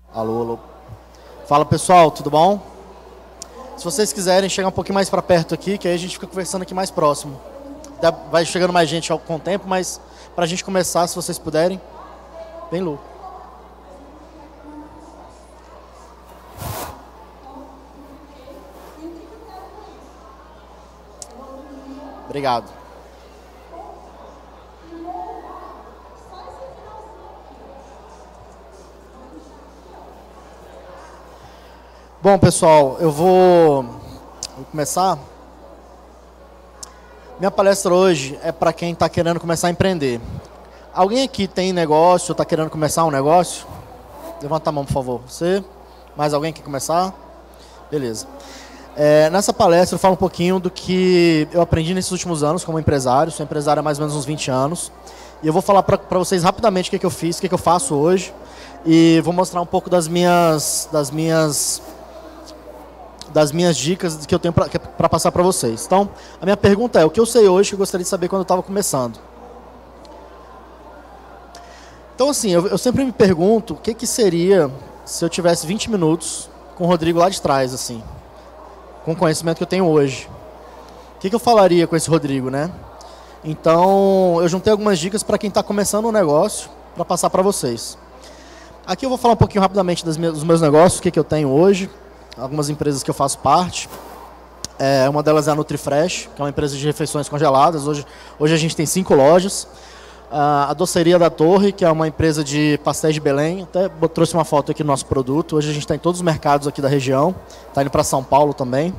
Alô, alô. Fala pessoal, tudo bom? Se vocês quiserem chegar um pouquinho mais para perto aqui, que aí a gente fica conversando aqui mais próximo. Vai chegando mais gente com o tempo, mas para a gente começar, se vocês puderem. Bem louco. Obrigado. Bom, pessoal, eu vou começar. Minha palestra hoje é para quem está querendo começar a empreender. Alguém aqui tem negócio, está querendo começar um negócio? Levanta a mão, por favor. Você? Mais alguém quer começar? Beleza. Nessa palestra eu falo um pouquinho do que eu aprendi nesses últimos anos como empresário. Sou empresário há mais ou menos uns 20 anos. E eu vou falar para vocês rapidamente o que eu fiz, o que eu faço hoje. E vou mostrar um pouco das minhas dicas que eu tenho para passar para vocês. Então, a minha pergunta é, o que eu sei hoje que eu gostaria de saber quando eu estava começando? Então, assim, eu sempre me pergunto o que seria se eu tivesse 20 minutos com o Rodrigo lá de trás, assim, com o conhecimento que eu tenho hoje. O que eu falaria com esse Rodrigo, né? Então, eu juntei algumas dicas para quem está começando um negócio, para passar para vocês. Aqui eu vou falar um pouquinho rapidamente dos meus negócios, o que eu tenho hoje, algumas empresas que eu faço parte. Uma delas é a NutriFresh, que é uma empresa de refeições congeladas. Hoje a gente tem 5 lojas. A Doceria da Torre, que é uma empresa de pastéis de Belém. Até trouxe uma foto aqui do nosso produto. Hoje a gente está em todos os mercados aqui da região. Está indo para São Paulo também.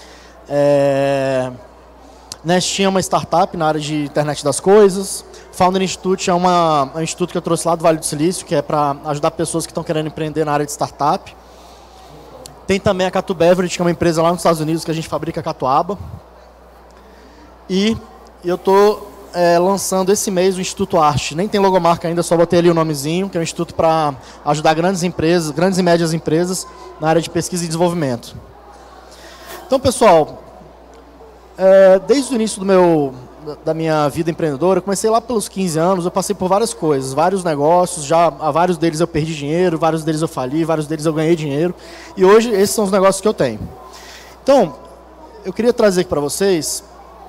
Nestinha é uma startup na área de internet das coisas. Founder Institute é um instituto que eu trouxe lá do Vale do Silício, que é para ajudar pessoas que estão querendo empreender na área de startup. Tem também a Catu Beverage, que é uma empresa lá nos Estados Unidos que a gente fabrica catuaba. E eu estou lançando esse mês o Instituto Arte. Nem tem logomarca ainda, só botei ali o nomezinho, que é um instituto para ajudar grandes empresas, grandes e médias empresas na área de pesquisa e desenvolvimento. Então, pessoal, desde o início da minha vida empreendedora, eu comecei lá pelos 15 anos, eu passei por várias coisas, vários negócios, a vários deles eu perdi dinheiro, vários deles eu fali, vários deles eu ganhei dinheiro, e hoje esses são os negócios que eu tenho. Então, eu queria trazer aqui para vocês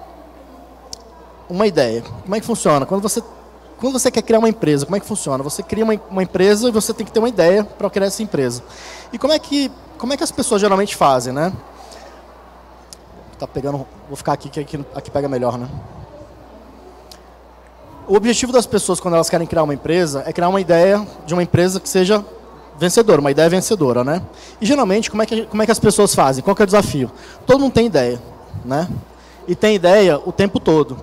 uma ideia. Como é que funciona? Quando você quer criar uma empresa, como é que funciona? Você cria uma empresa e você tem que ter uma ideia para criar essa empresa. E como é que as pessoas geralmente fazem, né? Tá pegando, vou ficar aqui, que aqui pega melhor, né? O objetivo das pessoas, quando elas querem criar uma empresa, é criar uma ideia de uma empresa que seja vencedora, uma ideia vencedora, né? E geralmente, como é que as pessoas fazem? Qual que é o desafio? Todo mundo tem ideia, né? E tem ideia o tempo todo.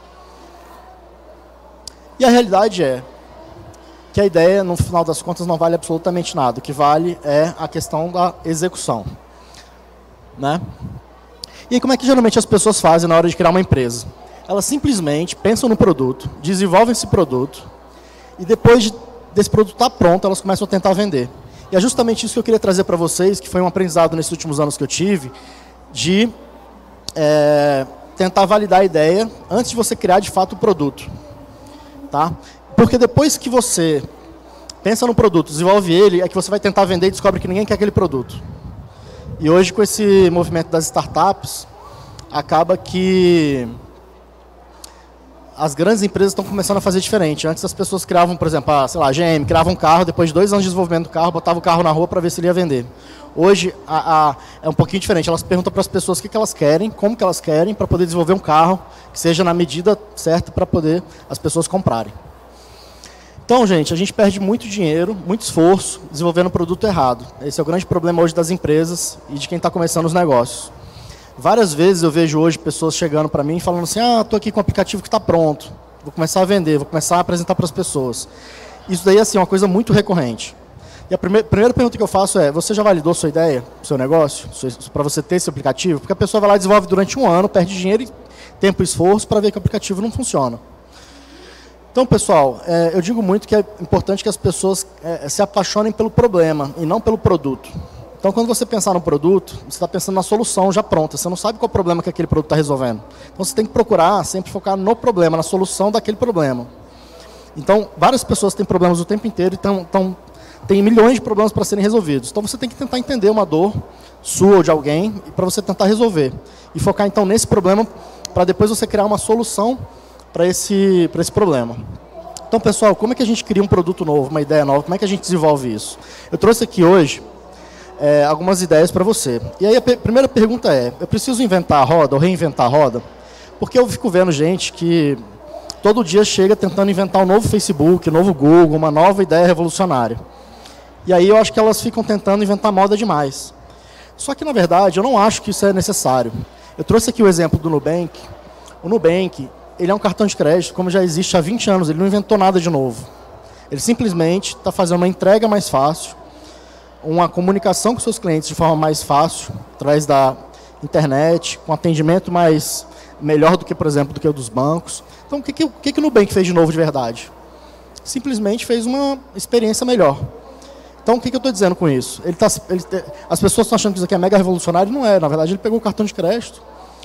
E a realidade é que a ideia, no final das contas, não vale absolutamente nada. O que vale é a questão da execução, né? E aí, como é que geralmente as pessoas fazem na hora de criar uma empresa? Elas simplesmente pensam no produto, desenvolvem esse produto, e depois desse produto estar pronto, elas começam a tentar vender. E é justamente isso que eu queria trazer para vocês, que foi um aprendizado nesses últimos anos que eu tive, de tentar validar a ideia antes de você criar de fato o produto. Tá? Porque depois que você pensa no produto, desenvolve ele, é que você vai tentar vender e descobre que ninguém quer aquele produto. E hoje, com esse movimento das startups, acaba que as grandes empresas estão começando a fazer diferente. Antes as pessoas criavam, por exemplo, a GM criava um carro, depois de 2 anos de desenvolvimento do carro, botava o carro na rua para ver se ele ia vender. Hoje é um pouquinho diferente. Elas perguntam para as pessoas o que elas querem, como que elas querem, para poder desenvolver um carro que seja na medida certa para poder as pessoas comprarem. Então, gente, a gente perde muito dinheiro, muito esforço desenvolvendo um produto errado. Esse é o grande problema hoje das empresas e de quem está começando os negócios. Várias vezes eu vejo hoje pessoas chegando para mim falando assim, estou aqui com um aplicativo que está pronto, vou começar a vender, vou começar a apresentar para as pessoas. Isso daí assim, é uma coisa muito recorrente. E a primeira pergunta que eu faço é, você já validou sua ideia, seu negócio, para você ter esse aplicativo? Porque a pessoa vai lá e desenvolve durante 1 ano, perde dinheiro, tempo e esforço para ver que o aplicativo não funciona. Então, pessoal, eu digo muito que é importante que as pessoas se apaixonem pelo problema e não pelo produto. Então, quando você pensar no produto, você está pensando na solução já pronta. Você não sabe qual é o problema que aquele produto está resolvendo. Então, você tem que procurar sempre focar no problema, na solução daquele problema. Então, várias pessoas têm problemas o tempo inteiro e estão tem milhões de problemas para serem resolvidos. Então você tem que tentar entender uma dor sua ou de alguém para você tentar resolver. E focar então nesse problema para depois você criar uma solução para esse problema. Então, pessoal, como é que a gente cria um produto novo, uma ideia nova? Como é que a gente desenvolve isso? Eu trouxe aqui hoje algumas ideias para você. E aí a primeira pergunta é, eu preciso inventar a roda ou reinventar a roda? Porque eu fico vendo gente que todo dia chega tentando inventar um novo Facebook, um novo Google, uma nova ideia revolucionária. E aí eu acho que elas ficam tentando inventar moda demais. Só que, na verdade, eu não acho que isso é necessário. Eu trouxe aqui o exemplo do Nubank. O Nubank, ele é um cartão de crédito, como já existe há 20 anos, ele não inventou nada de novo. Ele simplesmente está fazendo uma entrega mais fácil, uma comunicação com seus clientes de forma mais fácil, através da internet, com atendimento melhor do que, por exemplo, do que o dos bancos. Então, o que o Nubank fez de novo de verdade? Simplesmente fez uma experiência melhor. Então, o que eu estou dizendo com isso? As pessoas estão achando que isso aqui é mega revolucionário, não é. Na verdade, ele pegou o cartão de crédito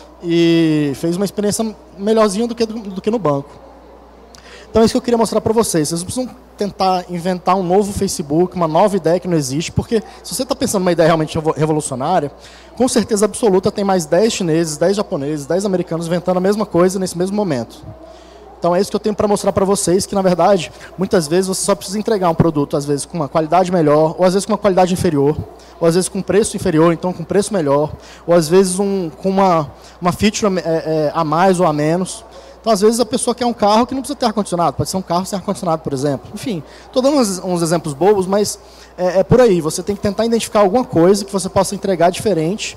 e fez uma experiência melhorzinha do que no banco. Então, é isso que eu queria mostrar para vocês. Vocês não precisam tentar inventar um novo Facebook, uma nova ideia que não existe, porque se você está pensando numa ideia realmente revolucionária, com certeza absoluta tem mais 10 chineses, 10 japoneses, 10 americanos inventando a mesma coisa nesse mesmo momento. Então é isso que eu tenho para mostrar para vocês, que na verdade, muitas vezes você só precisa entregar um produto, às vezes com uma qualidade melhor, ou às vezes com uma qualidade inferior, ou às vezes com preço inferior, então com preço melhor, ou às vezes com uma feature a mais ou a menos. Então às vezes a pessoa quer um carro que não precisa ter ar-condicionado, pode ser um carro sem ar-condicionado, por exemplo. Enfim, estou dando uns exemplos bobos, mas é por aí. Você tem que tentar identificar alguma coisa que você possa entregar diferente,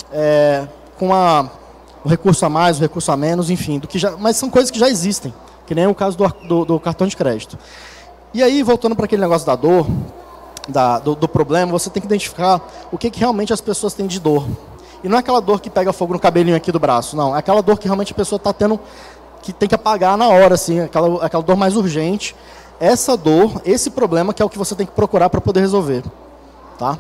com um recurso a mais, um recurso a menos, enfim, mas são coisas que já existem, que nem o caso do cartão de crédito. E aí, voltando para aquele negócio da dor, do problema, você tem que identificar o que realmente as pessoas têm de dor. E não é aquela dor que pega fogo no cabelinho aqui do braço, não. É aquela dor que realmente a pessoa está tendo, que tem que apagar na hora, assim, aquela dor mais urgente. Essa dor, esse problema que é o que você tem que procurar para poder resolver. Tá?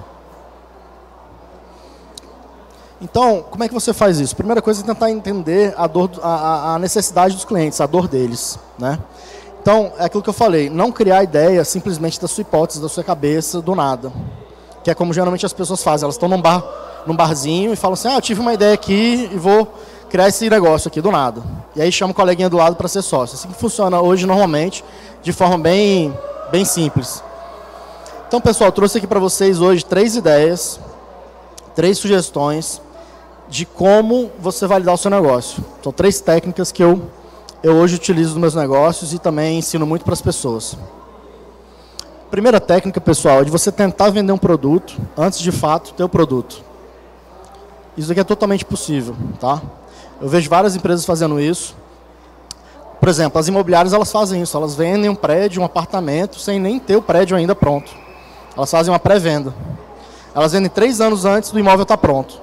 Então, como é que você faz isso? Primeira coisa é tentar entender a necessidade dos clientes, a dor deles, né? Então, é aquilo que eu falei, não criar ideia simplesmente da sua hipótese, da sua cabeça, do nada. Que é como geralmente as pessoas fazem, elas estão num barzinho e falam assim, eu tive uma ideia aqui e vou criar esse negócio aqui do nada. E aí chama o coleguinha do lado para ser sócio. Assim que funciona hoje normalmente, de forma bem simples. Então, pessoal, eu trouxe aqui para vocês hoje 3 ideias, 3 sugestões de como você validar o seu negócio. São 3 técnicas que eu hoje utilizo nos meus negócios e também ensino muito para as pessoas. Primeira técnica, pessoal, é de você tentar vender um produto antes de fato ter o produto. Isso aqui é totalmente possível, tá? Eu vejo várias empresas fazendo isso. Por exemplo, as imobiliárias, elas fazem isso. Elas vendem um prédio, um apartamento, sem nem ter o prédio ainda pronto. Elas fazem uma pré-venda. Elas vendem 3 anos antes do imóvel estar pronto.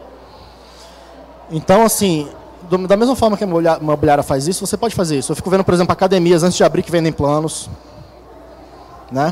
Então, assim, da mesma forma que a imobiliária faz isso, você pode fazer isso. Eu fico vendo, por exemplo, academias antes de abrir que vendem planos. Né?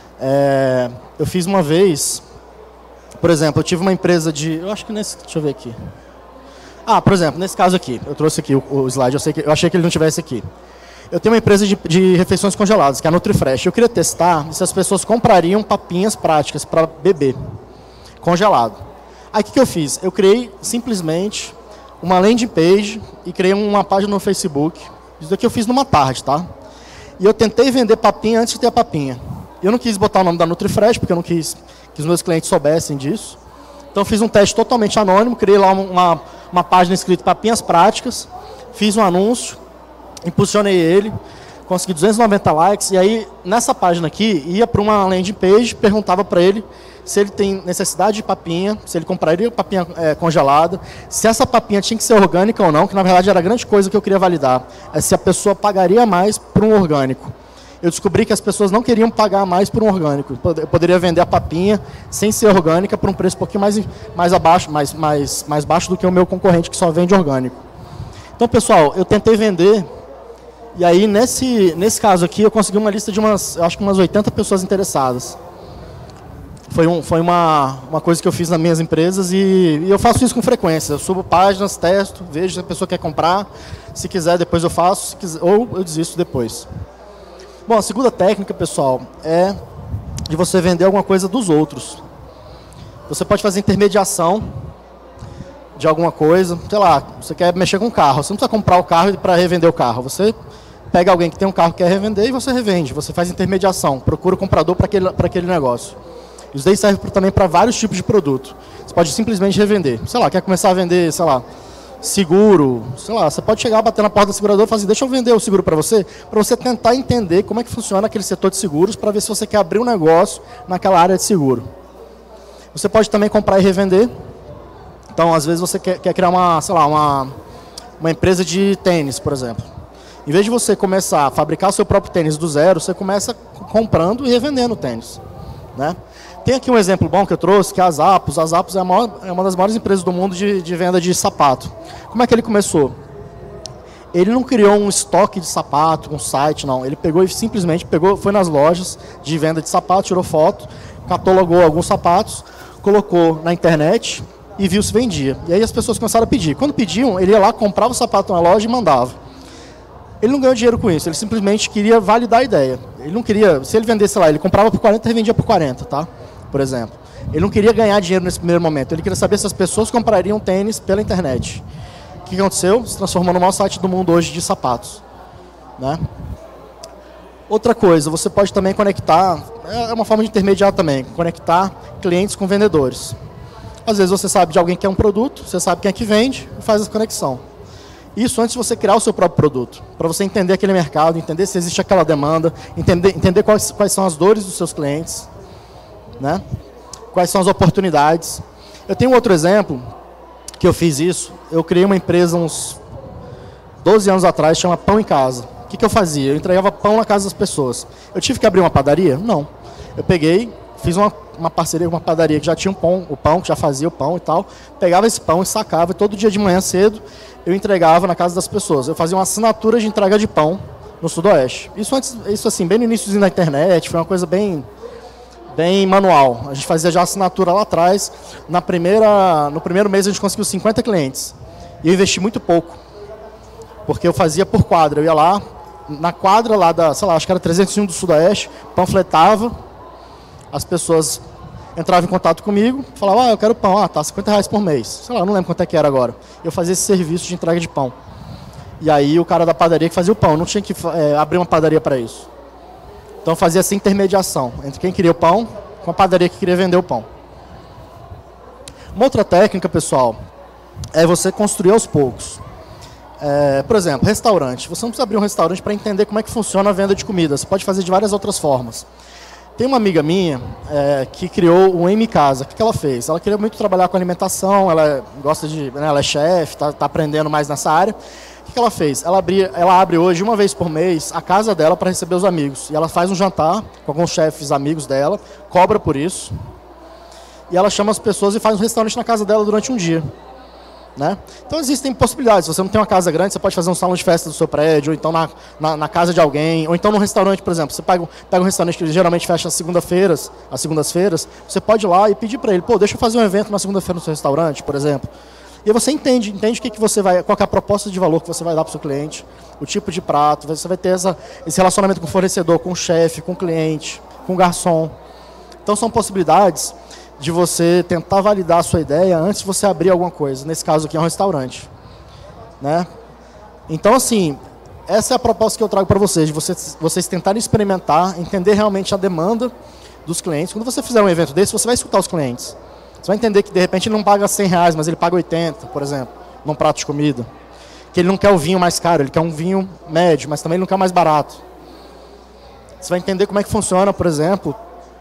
Eu fiz uma vez, por exemplo, eu tive uma empresa de... Eu acho que deixa eu ver aqui. Por exemplo, nesse caso aqui, eu trouxe aqui o slide, eu achei que ele não tivesse aqui. Eu tenho uma empresa de refeições congeladas, que é a NutriFresh. Eu queria testar se as pessoas comprariam papinhas práticas para beber, congelado. Aí o que eu fiz? Eu criei simplesmente uma landing page e criei uma página no Facebook. Isso daqui eu fiz numa tarde, tá? E eu tentei vender papinha antes de ter a papinha. Eu não quis botar o nome da NutriFresh, porque eu não quis que os meus clientes soubessem disso. Então eu fiz um teste totalmente anônimo, criei lá uma página escrita papinhas práticas, fiz um anúncio, impulsionei ele, consegui 290 likes, e aí nessa página aqui, ia para uma landing page, perguntava para ele se ele tem necessidade de papinha, se ele compraria papinha congelada, se essa papinha tinha que ser orgânica ou não, que na verdade era a grande coisa que eu queria validar, é se a pessoa pagaria mais por um orgânico. Eu descobri que as pessoas não queriam pagar mais por um orgânico. Eu poderia vender a papinha sem ser orgânica por um preço um pouquinho mais baixo do que o meu concorrente que só vende orgânico. Então, pessoal, eu tentei vender, e aí nesse caso aqui eu consegui uma lista de acho que umas 80 pessoas interessadas. Foi uma coisa que eu fiz nas minhas empresas e eu faço isso com frequência. Eu subo páginas, testo, vejo se a pessoa quer comprar. Se quiser, depois eu faço, se quiser, ou eu desisto depois. Bom, a segunda técnica, pessoal, é de você vender alguma coisa dos outros. Você pode fazer intermediação de alguma coisa, sei lá, você quer mexer com o carro, você não precisa comprar o carro para revender o carro, você pega alguém que tem um carro que quer revender e você revende, você faz intermediação, procura o comprador para aquele negócio. Isso daí serve também para vários tipos de produto. Você pode simplesmente revender, sei lá, quer começar a vender, sei lá, seguro, sei lá, você pode chegar, bater na porta do segurador e falar assim, deixa eu vender o seguro para você tentar entender como é que funciona aquele setor de seguros, para ver se você quer abrir um negócio naquela área de seguro. Você pode também comprar e revender. Então, às vezes você quer criar uma empresa de tênis, por exemplo. Em vez de você começar a fabricar o seu próprio tênis do zero, você começa comprando e revendendo tênis, né? Tem aqui um exemplo bom que eu trouxe, que é a Zappos. A Zappos é uma das maiores empresas do mundo de venda de sapato. Como é que ele começou? Ele não criou um estoque de sapato, um site, não. Ele pegou e simplesmente foi nas lojas de venda de sapato, tirou foto, catalogou alguns sapatos, colocou na internet e viu se vendia. E aí as pessoas começaram a pedir. Quando pediam, ele ia lá, comprava o sapato na loja e mandava. Ele não ganhou dinheiro com isso, ele simplesmente queria validar a ideia. Ele não queria, se ele vendesse lá, ele comprava por 40 e revendia por 40, tá? Por exemplo. Ele não queria ganhar dinheiro nesse primeiro momento, ele queria saber se as pessoas comprariam tênis pela internet. O que aconteceu? Se transformou no maior site do mundo hoje de sapatos, né? Outra coisa, você pode também conectar, é uma forma de intermediar também, conectar clientes com vendedores. Às vezes você sabe de alguém que quer um produto, você sabe quem é que vende e faz essa conexão. Isso antes de você criar o seu próprio produto, para você entender aquele mercado, entender se existe aquela demanda, entender quais são as dores dos seus clientes, né? Quais são as oportunidades. Eu tenho um outro exemplo, que eu fiz isso, eu criei uma empresa uns 12 anos atrás, chama Pão em Casa. O que eu fazia? Eu entregava pão na casa das pessoas. Eu tive que abrir uma padaria? Não. Eu peguei, fiz uma parceria com uma padaria que já tinha o pão, que já fazia o pão e tal, pegava esse pão e sacava, e todo dia de manhã cedo eu entregava na casa das pessoas. Eu fazia uma assinatura de entrega de pão no Sudoeste. Isso assim, bem no início da internet, foi uma coisa bem manual. A gente fazia já assinatura lá atrás. No primeiro mês a gente conseguiu 50 clientes. E eu investi muito pouco, porque eu fazia por quadra. Eu ia lá, na quadra lá sei lá, acho que era 301 do Sudoeste, panfletava, as pessoas entravam em contato comigo, falavam, eu quero pão, tá, R$50 por mês. Sei lá, não lembro quanto é que era agora. Eu fazia esse serviço de entrega de pão. E aí o cara da padaria que fazia o pão, não tinha que abrir uma padaria para isso. Então eu fazia essa intermediação entre quem queria o pão com a padaria que queria vender o pão. Uma outra técnica, pessoal, é você construir aos poucos. Por exemplo, restaurante. Você não precisa abrir um restaurante para entender como é que funciona a venda de comida. Você pode fazer de várias outras formas. Tem uma amiga minha que criou o M Casa. O que ela fez? Ela queria muito trabalhar com alimentação, ela gosta ela é chefe, tá aprendendo mais nessa área. O que ela fez? Ela abre hoje, uma vez por mês, a casa dela para receber os amigos. E ela faz um jantar com alguns chefes amigos dela, cobra por isso. E ela chama as pessoas e faz um restaurante na casa dela durante um dia. Né? Então existem possibilidades. Se você não tem uma casa grande, você pode fazer um salão de festa do seu prédio, ou então na casa de alguém, ou então num restaurante, por exemplo. Você pega um restaurante que geralmente fecha às segundas-feiras, você pode ir lá e pedir para ele, deixa eu fazer um evento na segunda-feira no seu restaurante, por exemplo. E aí você entende o que você vai, qual que é a proposta de valor que você vai dar para o seu cliente, o tipo de prato, você vai ter esse relacionamento com o fornecedor, com o chefe, com o cliente, com o garçom. Então são possibilidades de você tentar validar a sua ideia antes de você abrir alguma coisa. Nesse caso aqui é um restaurante, né? Então, assim, essa é a proposta que eu trago para vocês, de vocês tentarem experimentar, entender realmente a demanda dos clientes. Quando você fizer um evento desse, você vai escutar os clientes. Você vai entender que, de repente, ele não paga R$100, mas ele paga 80, por exemplo, num prato de comida. Que ele não quer o vinho mais caro, ele quer um vinho médio, mas também ele não quer o mais barato. Você vai entender como é que funciona, por exemplo,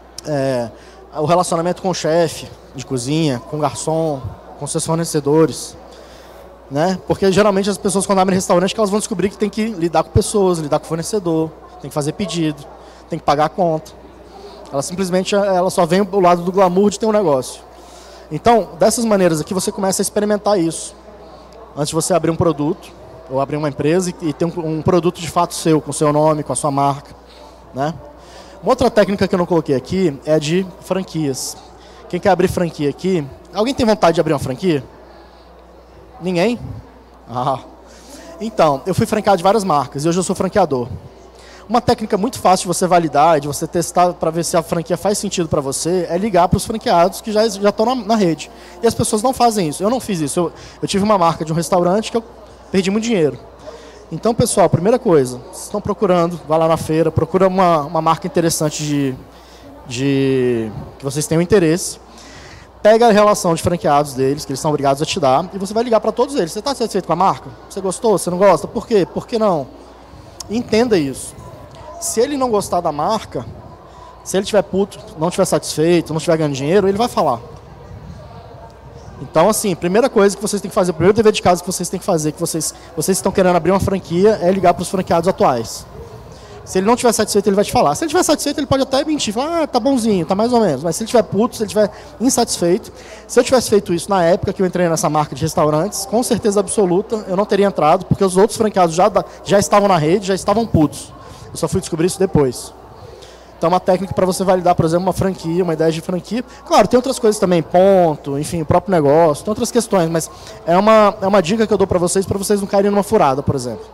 o relacionamento com o chefe de cozinha, com o garçom, com seus fornecedores, né? Porque geralmente as pessoas quando abrem restaurante elas vão descobrir que tem que lidar com pessoas, lidar com o fornecedor, tem que fazer pedido, tem que pagar a conta. Ela simplesmente só vem do lado do glamour de ter um negócio. Então, dessas maneiras aqui você começa a experimentar isso. Antes de você abrir um produto, ou abrir uma empresa e ter um produto de fato seu, com o seu nome, com a sua marca, né? Uma outra técnica que eu não coloquei aqui é de franquias. Quem quer abrir franquia aqui? Alguém tem vontade de abrir uma franquia? Ninguém? Então, eu fui franqueado de várias marcas e hoje eu sou franqueador. Uma técnica muito fácil de você validar, de você testar para ver se a franquia faz sentido para você, é ligar para os franqueados que já estão na rede. E as pessoas não fazem isso. Eu não fiz isso. Eu tive uma marca de um restaurante que eu perdi muito dinheiro. Então, pessoal, primeira coisa, vocês estão procurando, vai lá na feira, procura uma marca interessante que vocês tenham interesse. Pega a relação de franqueados deles, que eles são obrigados a te dar, e você vai ligar para todos eles. Você está satisfeito com a marca? Você gostou? Você não gosta? Por quê? Por que não? Entenda isso. Se ele não gostar da marca, se ele estiver puto, não estiver satisfeito, não estiver ganhando dinheiro, ele vai falar. Então, assim, primeira coisa que vocês têm que fazer, o primeiro dever de casa que vocês têm que fazer, que vocês estão querendo abrir uma franquia, é ligar para os franqueados atuais. Se ele não estiver satisfeito, ele vai te falar. Se ele estiver satisfeito, ele pode até mentir, falar, tá bonzinho, tá mais ou menos. Mas se ele estiver puto, se ele estiver insatisfeito, se eu tivesse feito isso na época que eu entrei nessa marca de restaurantes, com certeza absoluta, eu não teria entrado, porque os outros franqueados já estavam na rede, já estavam putos. Eu só fui descobrir isso depois. Então, uma técnica para você validar, por exemplo, uma franquia, uma ideia de franquia. Claro, tem outras coisas também, ponto, enfim, o próprio negócio, tem outras questões, mas é uma dica que eu dou para vocês não caírem numa furada, por exemplo.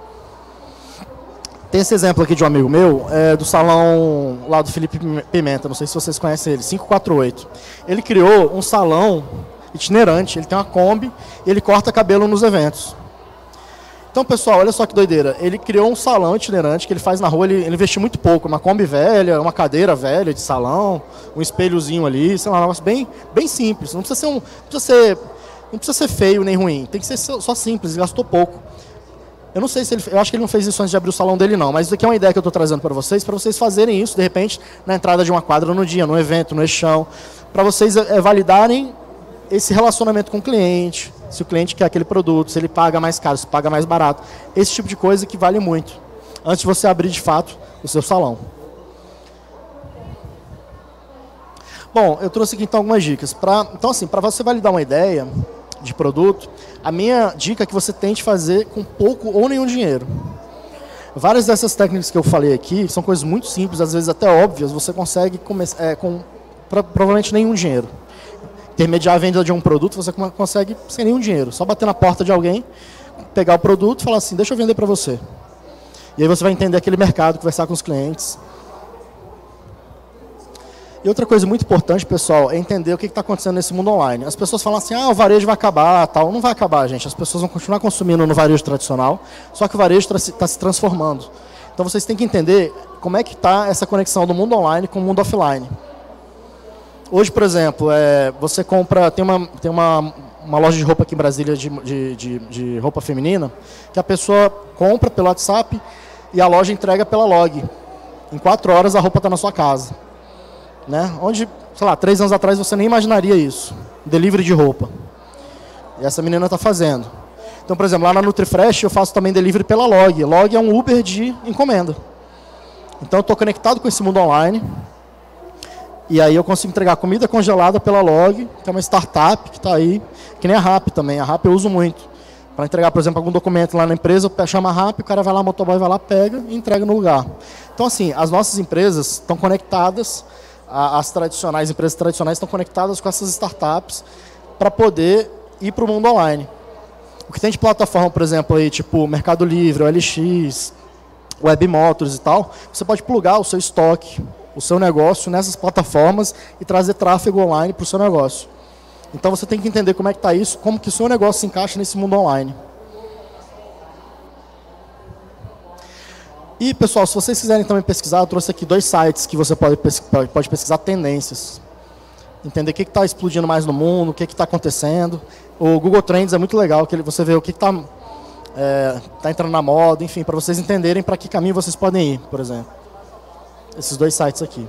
Tem esse exemplo aqui de um amigo meu, do salão lá do Felipe Pimenta, não sei se vocês conhecem ele, 548. Ele criou um salão itinerante, ele tem uma Kombi e ele corta cabelo nos eventos. Então, pessoal, olha só que doideira. Ele criou um salão itinerante que ele faz na rua, ele investiu muito pouco. Uma Kombi velha, uma cadeira velha de salão, um espelhozinho ali, sei lá, um negócio bem simples. Não precisa ser feio nem ruim, tem que ser só simples, ele gastou pouco. Eu não sei se eu acho que ele não fez isso antes de abrir o salão dele não, mas isso aqui é uma ideia que eu estou trazendo para vocês fazerem isso, de repente, na entrada de uma quadra no dia, no evento, no eixão, para vocês validarem esse relacionamento com o cliente, se o cliente quer aquele produto, se ele paga mais caro, se paga mais barato, esse tipo de coisa que vale muito, antes de você abrir de fato o seu salão. Bom, eu trouxe aqui então algumas dicas. Então assim, para você validar uma ideia de produto, a minha dica é que você tente fazer com pouco ou nenhum dinheiro. Várias dessas técnicas que eu falei aqui são coisas muito simples, às vezes até óbvias, você consegue começar com provavelmente nenhum dinheiro. Intermediar a venda de um produto, você consegue sem nenhum dinheiro. Só bater na porta de alguém, pegar o produto e falar assim, deixa eu vender para você. E aí você vai entender aquele mercado, conversar com os clientes. E outra coisa muito importante, pessoal, é entender o que está acontecendo nesse mundo online. As pessoas falam assim, o varejo vai acabar, tal. Não vai acabar, gente. As pessoas vão continuar consumindo no varejo tradicional, só que o varejo está se transformando. Então vocês têm que entender como é que está essa conexão do mundo online com o mundo offline. Hoje, por exemplo, você compra, tem uma loja de roupa aqui em Brasília, de roupa feminina, que a pessoa compra pelo WhatsApp e a loja entrega pela log. Em 4 horas a roupa está na sua casa. Né? Onde, sei lá, 3 anos atrás você nem imaginaria isso. Delivery de roupa. E essa menina está fazendo. Então, por exemplo, lá na NutriFresh eu faço também delivery pela log. Log é um Uber de encomenda. Então eu estou conectado com esse mundo online. E aí eu consigo entregar comida congelada pela log, que é uma startup que está aí, que nem a Rappi também. A Rappi eu uso muito. Para entregar, por exemplo, algum documento lá na empresa, eu chamo a Rappi, o cara vai lá, o motoboy vai lá, pega e entrega no lugar. Então, assim, as nossas empresas estão conectadas, as empresas tradicionais estão conectadas com essas startups para poder ir para o mundo online. O que tem de plataforma, por exemplo, aí, tipo Mercado Livre, OLX, Webmotors e tal, você pode plugar o seu estoque, o seu negócio nessas plataformas e trazer tráfego online para o seu negócio. Então você tem que entender como é que está isso, como que o seu negócio se encaixa nesse mundo online. E, pessoal, se vocês quiserem também pesquisar, eu trouxe aqui 2 sites que você pode pesquisar tendências. Entender o que está explodindo mais no mundo, o que está acontecendo. O Google Trends é muito legal, que você vê o que está entrando na moda, enfim, para vocês entenderem para que caminho vocês podem ir, por exemplo. Esses 2 sites aqui.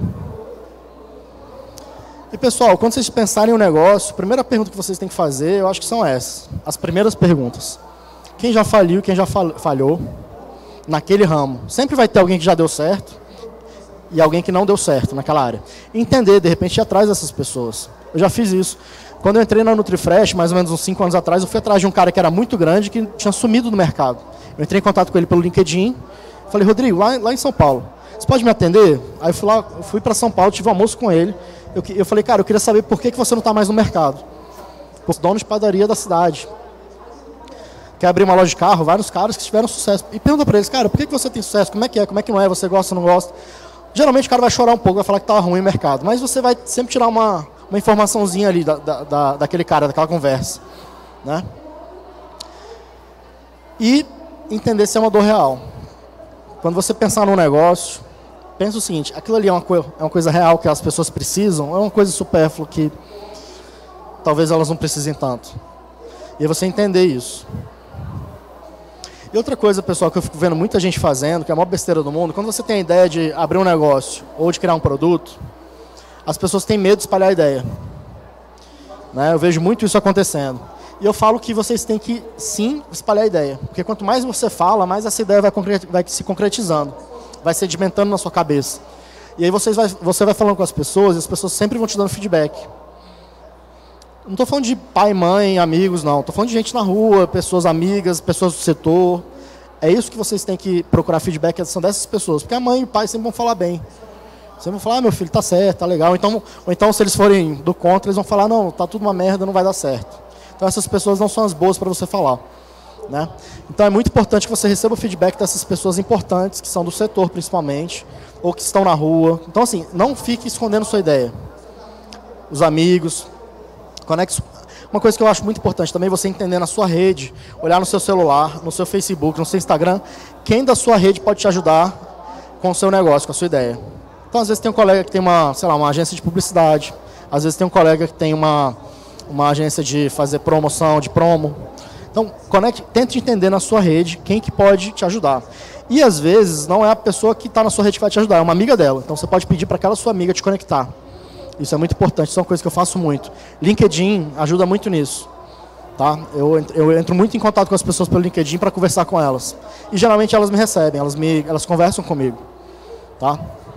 E, pessoal, quando vocês pensarem em um negócio, a primeira pergunta que vocês têm que fazer, eu acho que são essas. As primeiras perguntas. Quem já faliu, quem já falhou naquele ramo? Sempre vai ter alguém que já deu certo e alguém que não deu certo naquela área. Entender, de repente, ir atrás dessas pessoas. Eu já fiz isso. Quando eu entrei na NutriFresh, mais ou menos uns 5 anos atrás, eu fui atrás de um cara que era muito grande, que tinha sumido do mercado. Eu entrei em contato com ele pelo LinkedIn, falei, Rodrigo, lá em São Paulo, você pode me atender? Aí eu fui para São Paulo, tive um almoço com ele. Eu falei, cara, eu queria saber por que você não está mais no mercado. Os donos de padaria da cidade. quer abrir uma loja de carro, vários caras que tiveram sucesso. E pergunta para eles, cara, por que você tem sucesso? Como é que não é? Você gosta ou não gosta? Geralmente o cara vai chorar um pouco, vai falar que estava ruim o mercado. Mas você vai sempre tirar uma informaçãozinha ali daquele cara, daquela conversa. Né? E entender se é uma dor real. Quando você pensar num negócio, pensa o seguinte, aquilo ali é uma coisa real que as pessoas precisam, é uma coisa supérflua que talvez elas não precisem tanto. E aí você entender isso. E outra coisa, pessoal, que eu fico vendo muita gente fazendo, que é a maior besteira do mundo, quando você tem a ideia de abrir um negócio ou de criar um produto, as pessoas têm medo de espalhar a ideia. Né? Eu vejo muito isso acontecendo. E eu falo que vocês têm que, sim, espalhar a ideia. Porque quanto mais você fala, mais essa ideia vai se concretizando. Vai sedimentando na sua cabeça. E aí você vai falando com as pessoas e as pessoas sempre vão te dando feedback. Não estou falando de pai, mãe, amigos, não. Estou falando de gente na rua, pessoas amigas, pessoas do setor. É isso que vocês têm que procurar feedback, são dessas pessoas. Porque a mãe e o pai sempre vão falar bem. Sempre vão falar, meu filho, tá certo, tá legal. Ou então, se eles forem do contra, eles vão falar, não, tá tudo uma merda, não vai dar certo. Então, essas pessoas não são as boas para você falar. Né? Então, é muito importante que você receba o feedback dessas pessoas importantes, que são do setor, principalmente, ou que estão na rua. Então, assim, não fique escondendo sua ideia. Os amigos. Uma coisa que eu acho muito importante também, você entender na sua rede, olhar no seu celular, no seu Facebook, no seu Instagram, quem da sua rede pode te ajudar com o seu negócio, com a sua ideia. Então, às vezes tem um colega que tem uma agência de publicidade, às vezes tem um colega que tem uma agência de fazer promoção, de promo. Então, tente entender na sua rede quem que pode te ajudar. E, às vezes, não é a pessoa que está na sua rede que vai te ajudar, é uma amiga dela. Então, você pode pedir para aquela sua amiga te conectar. Isso é muito importante, isso é uma coisa que eu faço muito. LinkedIn ajuda muito nisso. Tá? Eu entro muito em contato com as pessoas pelo LinkedIn para conversar com elas. E, geralmente, elas me recebem, elas conversam comigo. Tá?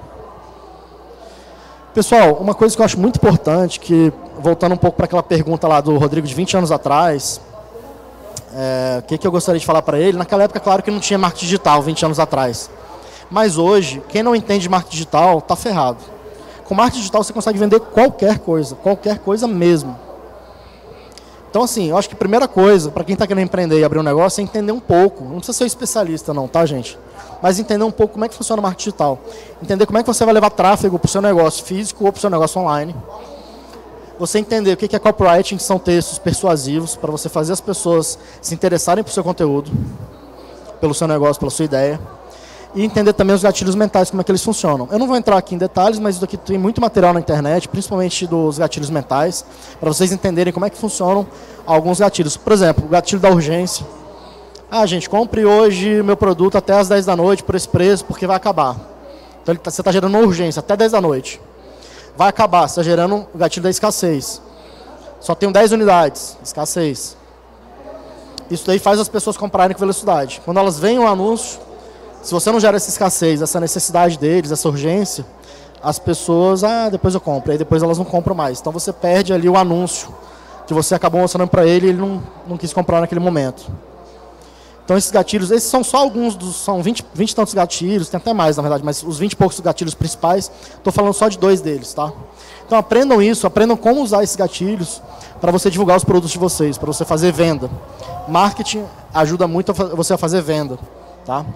Pessoal, uma coisa que eu acho muito importante, que voltando um pouco para aquela pergunta lá do Rodrigo de 20 anos atrás, o que eu gostaria de falar para ele? Naquela época, claro que não tinha marketing digital, 20 anos atrás. Mas hoje, quem não entende de marketing digital, está ferrado. Com marketing digital você consegue vender qualquer coisa mesmo. Então, assim, eu acho que a primeira coisa, para quem está querendo empreender e abrir um negócio, é entender um pouco. Não precisa ser especialista não, tá, gente? Mas entender um pouco como é que funciona o marketing digital. Entender como é que você vai levar tráfego para o seu negócio físico ou para o seu negócio online. Você entender o que é copywriting, que são textos persuasivos, para você fazer as pessoas se interessarem por seu conteúdo, pelo seu negócio, pela sua ideia. E entender também os gatilhos mentais, como é que eles funcionam. Eu não vou entrar aqui em detalhes, mas isso aqui tem muito material na internet, principalmente dos gatilhos mentais, para vocês entenderem como é que funcionam alguns gatilhos. Por exemplo, o gatilho da urgência. Ah, gente, compre hoje meu produto até às 10 da noite por esse preço, porque vai acabar. Então você está gerando uma urgência até 10 da noite. Vai acabar, você está gerando o gatilho da escassez. Só tenho 10 unidades, escassez. Isso daí faz as pessoas comprarem com velocidade. Quando elas veem um anúncio, se você não gera essa escassez, essa necessidade deles, essa urgência, as pessoas, depois eu compro, aí depois elas não compram mais. Então você perde ali o anúncio que você acabou mostrando para ele e ele não quis comprar naquele momento. Então esses gatilhos, esses são só alguns são 20 e tantos gatilhos, tem até mais na verdade, mas os 20 e poucos gatilhos principais, estou falando só de 2 deles, tá? Então aprendam isso, aprendam como usar esses gatilhos para você divulgar os produtos de vocês, para você fazer venda. Marketing ajuda muito você a fazer venda, tá?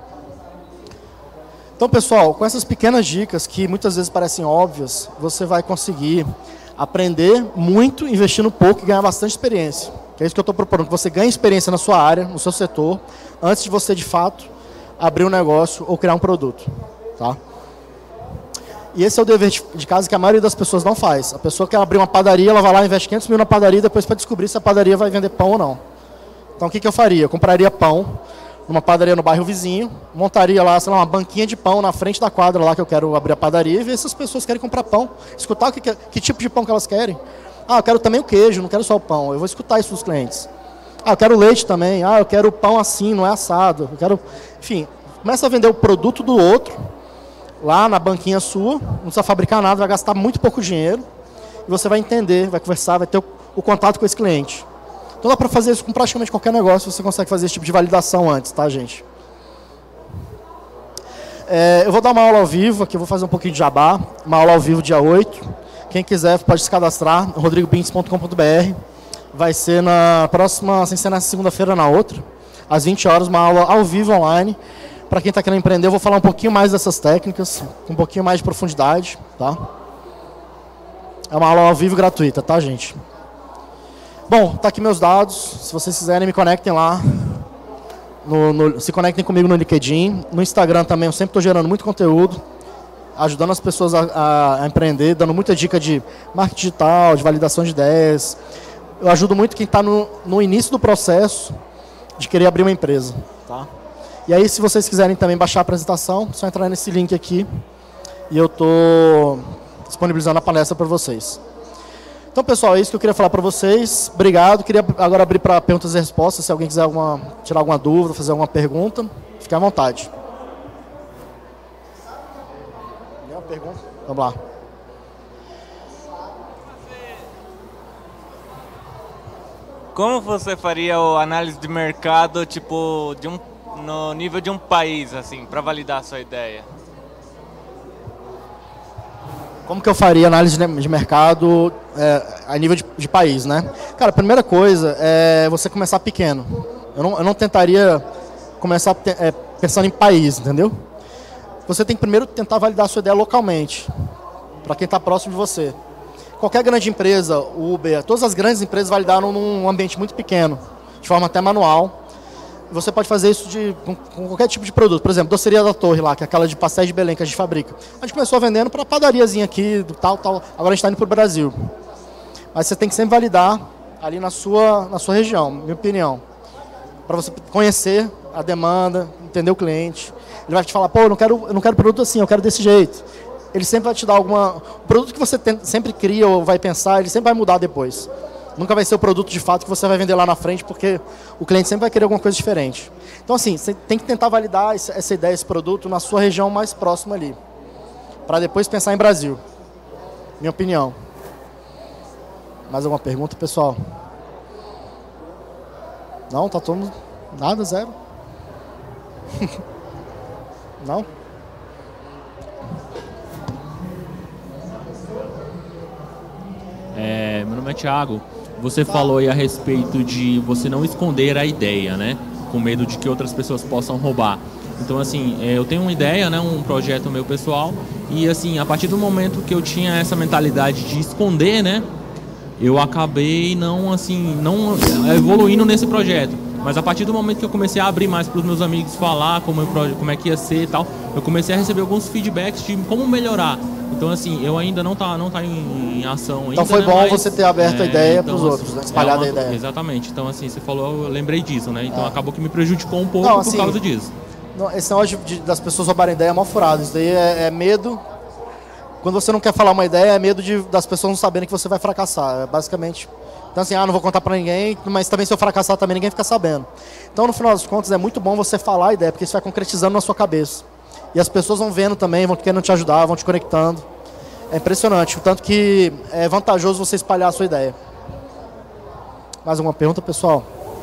Então, pessoal, com essas pequenas dicas que muitas vezes parecem óbvias, você vai conseguir aprender muito, investindo pouco e ganhar bastante experiência. Que é isso que eu estou propondo, que você ganhe experiência na sua área, no seu setor, antes de você, de fato, abrir um negócio ou criar um produto. Tá? E esse é o dever de casa que a maioria das pessoas não faz. A pessoa quer abrir uma padaria, ela vai lá, investe 500 mil na padaria, depois para descobrir se a padaria vai vender pão ou não. Então, o que eu faria? Eu compraria pão numa padaria no bairro vizinho, montaria lá, sei lá, uma banquinha de pão na frente da quadra lá que eu quero abrir a padaria e ver se as pessoas querem comprar pão. Escutar que tipo de pão que elas querem. Ah, eu quero também o queijo, não quero só o pão. Eu vou escutar isso dos clientes. Ah, eu quero leite também. Ah, eu quero o pão assim, não é assado. Eu quero... Enfim, começa a vender o produto do outro lá na banquinha sua, não precisa fabricar nada, vai gastar muito pouco dinheiro e você vai entender, vai conversar, vai ter o contato com esse cliente. Então dá para fazer isso com praticamente qualquer negócio, você consegue fazer esse tipo de validação antes, tá, gente? Eu vou dar uma aula ao vivo, aqui eu vou fazer um pouquinho de jabá, uma aula ao vivo dia 8. Quem quiser pode se cadastrar, rodrigobintes.com.br. vai ser na próxima, sem ser na segunda-feira, na outra, às 20 horas, uma aula ao vivo online. Para quem está querendo empreender, eu vou falar um pouquinho mais dessas técnicas, com um pouquinho mais de profundidade, tá? É uma aula ao vivo gratuita, tá, gente? Bom, tá aqui meus dados. Se vocês quiserem, me conectem lá. Se conectem comigo no LinkedIn. No Instagram também, eu sempre estou gerando muito conteúdo, ajudando as pessoas a empreender, dando muita dica de marketing digital, de validação de ideias. Eu ajudo muito quem está no início do processo de querer abrir uma empresa, tá? E aí, se vocês quiserem também baixar a apresentação, é só entrar nesse link aqui e eu estou disponibilizando a palestra para vocês. Então, pessoal, é isso que eu queria falar para vocês. Obrigado. Queria agora abrir para perguntas e respostas. Se alguém quiser tirar alguma dúvida, fazer alguma pergunta, fique à vontade. Nenhuma pergunta? Vamos lá. Como você faria a análise de mercado, tipo, no nível de um país, assim, para validar a sua ideia? Como que eu faria análise de mercado a nível de país, né? Cara, a primeira coisa é você começar pequeno. Eu não tentaria começar pensando em país, entendeu? Você tem que primeiro tentar validar a sua ideia localmente, para quem está próximo de você. Qualquer grande empresa, Uber, todas as grandes empresas validaram num ambiente muito pequeno, de forma até manual. Você pode fazer isso com qualquer tipo de produto. Por exemplo, Doceria da Torre lá, que é aquela de pastéis de Belém que a gente fabrica. A gente começou vendendo para padariazinha aqui, tal. Agora a gente está indo para o Brasil. Mas você tem que sempre validar ali na sua região, minha opinião. Para você conhecer a demanda, entender o cliente. Ele vai te falar, pô, eu não quero produto assim, eu quero desse jeito. Ele sempre vai te dar o produto que você sempre cria ou vai pensar, ele sempre vai mudar depois. Nunca vai ser o produto de fato que você vai vender lá na frente, porque o cliente sempre vai querer alguma coisa diferente. Então, assim, você tem que tentar validar essa ideia, esse produto na sua região mais próxima ali, para depois pensar em Brasil. Minha opinião. Mais alguma pergunta, pessoal? Não? Tá todo mundo... Nada? Zero? Não? Meu nome é Thiago. Você falou aí a respeito de você não esconder a ideia, né? Com medo de que outras pessoas possam roubar. Então, assim, eu tenho uma ideia, né? Um projeto meu pessoal. E, assim, a partir do momento que eu tinha essa mentalidade de esconder, né? Eu acabei não evoluindo nesse projeto. Mas a partir do momento que eu comecei a abrir mais para os meus amigos falar como é que ia ser e tal, eu comecei a receber alguns feedbacks de como melhorar. Então, assim, eu ainda não tá em ação ainda. Então foi bom, né? Você ter aberto a ideia para os então, outros, né? Espalhado a ideia. Exatamente. Então, assim, você falou, eu lembrei disso, né? Então acabou que me prejudicou um pouco assim, por causa disso. Esse negócio das pessoas roubarem ideia é mal furado. Isso daí é medo. Quando você não quer falar uma ideia, é medo das pessoas não saberem que você vai fracassar. É basicamente... Então, assim, não vou contar pra ninguém, mas também se eu fracassar também ninguém fica sabendo. Então, no final das contas, é muito bom você falar a ideia, porque isso vai concretizando na sua cabeça. E as pessoas vão vendo também, vão querendo te ajudar, vão te conectando. É impressionante, o tanto que é vantajoso você espalhar a sua ideia. Mais alguma pergunta, pessoal?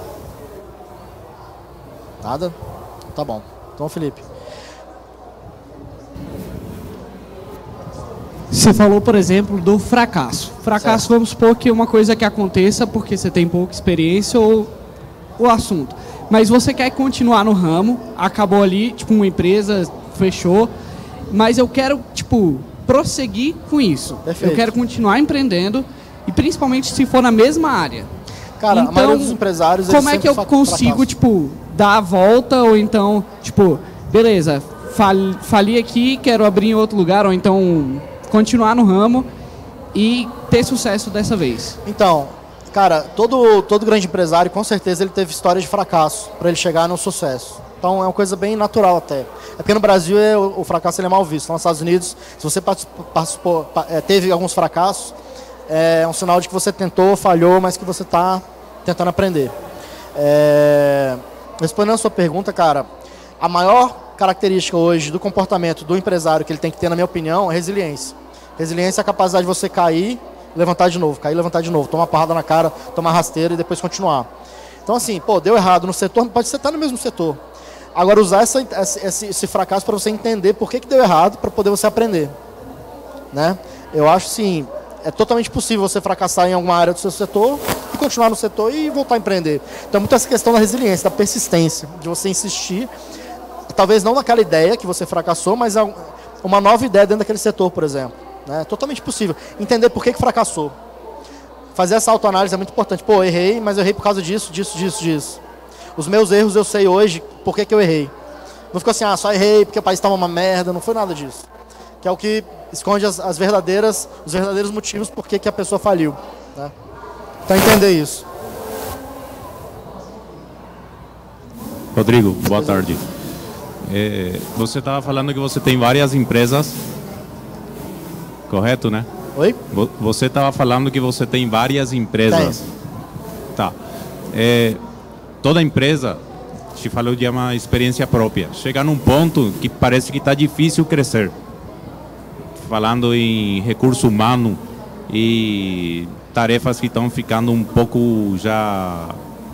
Nada? Tá bom. Então, Felipe. Você falou, por exemplo, do fracasso. Fracasso, certo. Vamos supor que é uma coisa que aconteça porque você tem pouca experiência ou o assunto. Mas você quer continuar no ramo, acabou ali, tipo, uma empresa fechou, mas eu quero, tipo, prosseguir com isso. Perfeito. Eu quero continuar empreendendo e principalmente se for na mesma área. Cara, então, a maioria dos empresários... Como é que eu consigo, tipo, dar a volta ou então, tipo, beleza, fali aqui, quero abrir em outro lugar ou então... continuar no ramo e ter sucesso dessa vez? Então, cara, todo grande empresário, com certeza, ele teve história de fracasso para ele chegar no sucesso. Então, é uma coisa bem natural até. É porque no Brasil o fracasso ele é mal visto. Nos Estados Unidos, se você teve alguns fracassos, é um sinal de que você tentou, falhou, mas que você está tentando aprender. Respondendo a sua pergunta, cara, a maior característica hoje do comportamento do empresário que ele tem que ter, na minha opinião, é resiliência. Resiliência é a capacidade de você cair, levantar de novo, cair, levantar de novo, tomar uma parrada na cara, tomar rasteira e depois continuar. Então, assim, deu errado no setor, pode ser estar no mesmo setor. Agora, usar esse fracasso para você entender por que deu errado, para poder você aprender. Né? Eu acho, assim, é totalmente possível você fracassar em alguma área do seu setor e continuar no setor e voltar a empreender. Então, muito essa questão da resiliência, da persistência, de você insistir, talvez não naquela ideia que você fracassou, mas uma nova ideia dentro daquele setor, por exemplo. É totalmente possível. Entender por que fracassou. Fazer essa autoanálise é muito importante. Pô, errei, mas eu errei por causa disso. Os meus erros eu sei hoje por que eu errei. Não ficou assim, só errei porque o país estava uma merda, não foi nada disso. Que é o que esconde os verdadeiros motivos por que a pessoa faliu. Né? Então, entender isso. Rodrigo, boa tarde. Você estava falando que você tem várias empresas, correto, né? Oi? Você estava falando que você tem várias empresas. Tem. Tá. Toda empresa, te falou de uma experiência própria. Chega num ponto que parece que está difícil crescer. Falando em recurso humano e tarefas que estão ficando um pouco já...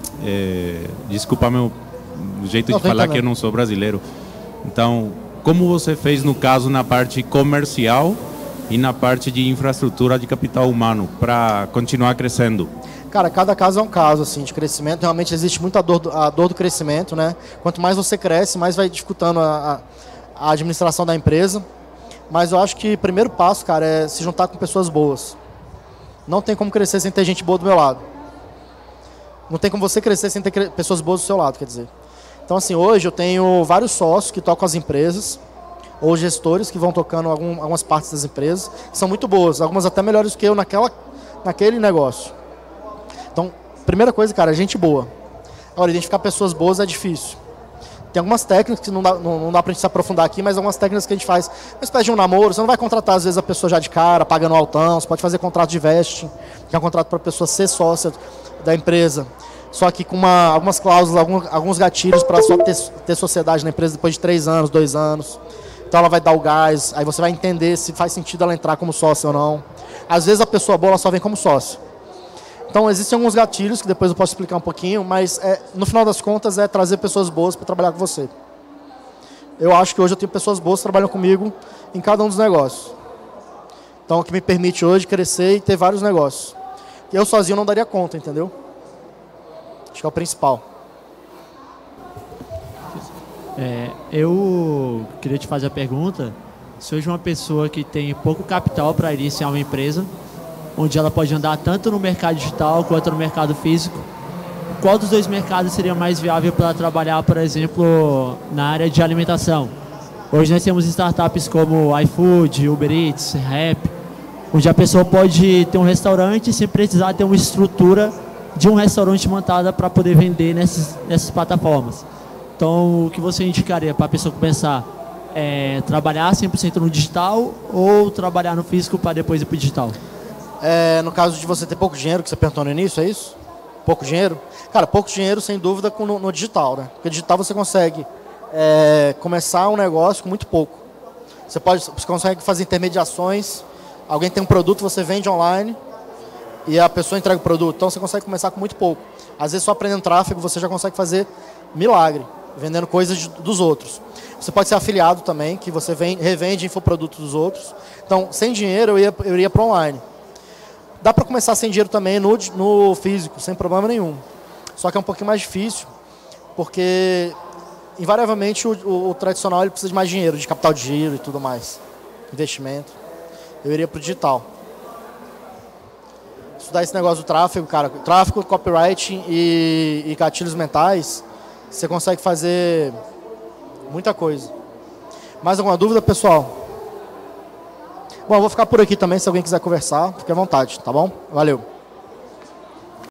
desculpa meu jeito de falar, que eu não sou brasileiro. Então, como você fez no caso na parte comercial e na parte de infraestrutura de capital humano para continuar crescendo? Cara, cada caso é um caso assim, de crescimento. Realmente existe muita a dor do crescimento, né? Quanto mais você cresce, mais vai dificultando a administração da empresa. Mas eu acho que o primeiro passo, cara, é se juntar com pessoas boas. Não tem como crescer sem ter gente boa do meu lado. Não tem como você crescer sem ter pessoas boas do seu lado, quer dizer. Então, assim, hoje eu tenho vários sócios que tocam as empresas, ou gestores que vão tocando algumas partes das empresas, que são muito boas, algumas até melhores que eu naquele negócio. Então, primeira coisa, cara, gente boa. Agora, identificar pessoas boas é difícil. Tem algumas técnicas que não dá pra gente se aprofundar aqui, mas algumas técnicas que a gente faz. Uma espécie de um namoro, você não vai contratar às vezes a pessoa já de cara, pagando altão, você pode fazer contrato de vesting, que é um contrato para a pessoa ser sócia da empresa. Só que com algumas cláusulas, alguns gatilhos para só ter sociedade na empresa depois de 3 anos, 2 anos. Então ela vai dar o gás, aí você vai entender se faz sentido ela entrar como sócia ou não. Às vezes a pessoa boa ela só vem como sócia. Então existem alguns gatilhos que depois eu posso explicar um pouquinho, mas no final das contas é trazer pessoas boas para trabalhar com você. Eu acho que hoje eu tenho pessoas boas que trabalham comigo em cada um dos negócios. Então o que me permite hoje crescer e ter vários negócios. Eu sozinho não daria conta, entendeu? Acho que é o principal. Eu queria te fazer a pergunta. Se hoje uma pessoa que tem pouco capital para iniciar uma empresa, onde ela pode andar tanto no mercado digital quanto no mercado físico, qual dos dois mercados seria mais viável para trabalhar, por exemplo, na área de alimentação? Hoje nós temos startups como iFood, Uber Eats, Rap, onde a pessoa pode ter um restaurante sem precisar ter uma estrutura de um restaurante montada para poder vender nessas plataformas. Então, o que você indicaria para a pessoa começar? Trabalhar 100% no digital ou trabalhar no físico para depois ir para o digital? No caso de você ter pouco dinheiro, que você perguntou no início, é isso? Pouco dinheiro? Cara, pouco dinheiro sem dúvida no digital, né? Porque digital você consegue começar um negócio com muito pouco. Você consegue fazer intermediações, alguém tem um produto, você vende online e a pessoa entrega o produto. Então você consegue começar com muito pouco. Às vezes só aprendendo tráfego você já consegue fazer milagre, vendendo coisas dos outros. Você pode ser afiliado também, que você revende infoprodutos dos outros. Então, sem dinheiro eu iria para online. Dá para começar sem dinheiro também no físico, sem problema nenhum. Só que é um pouquinho mais difícil, porque invariavelmente o tradicional ele precisa de mais dinheiro, de capital de giro e tudo mais. Investimento. Eu iria para o digital. Estudar esse negócio do tráfego, cara. Tráfego, copywriting e gatilhos mentais, você consegue fazer muita coisa. Mais alguma dúvida, pessoal? Bom, eu vou ficar por aqui também, se alguém quiser conversar, fique à vontade, tá bom? Valeu.